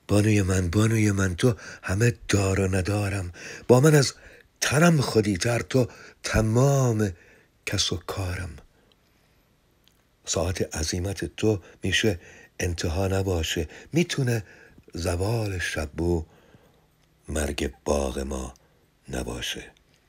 بانوی من تو همه دار و ندارم، با من از تنم خودی تر، تو تمام کس و کارم. ساعت عزیمت تو میشه انتها نباشه، میتونه زوال شب و مرگ باغ ما نباشه.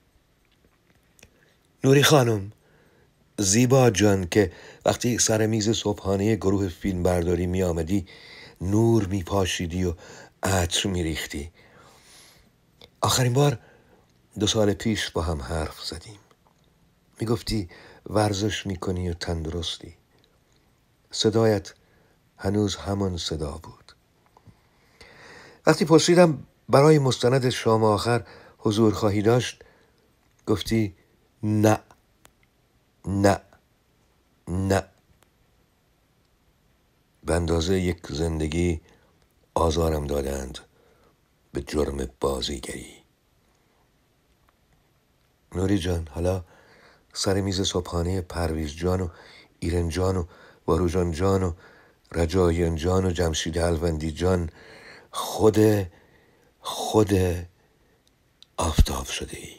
نوری خانم، زیبا جان که وقتی سر میز صبحانه گروه فیلم برداری می آمدی نور می پاشیدی و عطر می ریختی. آخرین بار 2 سال پیش با هم حرف زدیم. می گفتی ورزش می کنی و تندرستی. صدایت هنوز همون صدا بود. وقتی پرسیدم برای مستند شام آخر حضور خواهی داشت، گفتی نه نه نه. به اندازه یک زندگی آزارم دادند به جرم بازیگری. نوری جان، حالا سر میز صبحانه پرویز جان و ایرن جان و واروژان جان و رجاییان جان و جمشید الوندی جان خود آفتاب شده ای.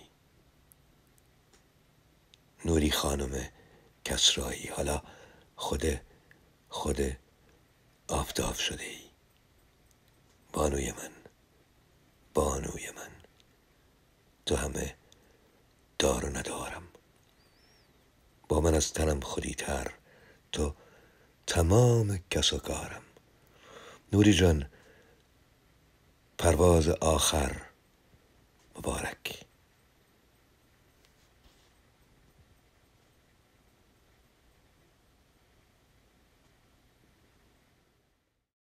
نوری خانم کسرایی، حالا خود آفتاب شده ای. بانوی من تو همه دار و ندارم، با من از تنم خودی تر، تو تمام کس و کارم. نوری جان، پرواز آخر مبارک.